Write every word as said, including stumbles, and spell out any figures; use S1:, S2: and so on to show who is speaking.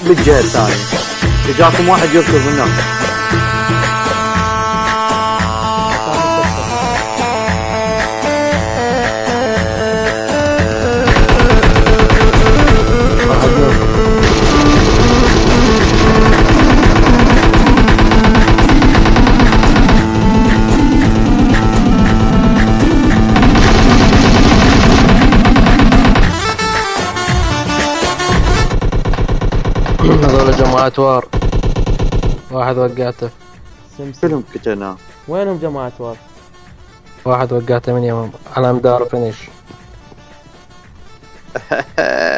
S1: بالجهة الثانية. جاكم واحد يركض هناك.
S2: هذول جماعة وار. واحد وقعته.
S1: كلهم كتنا.
S3: وينهم جماعة وار؟
S2: واحد وقعته من يمهم على مدار فينيش.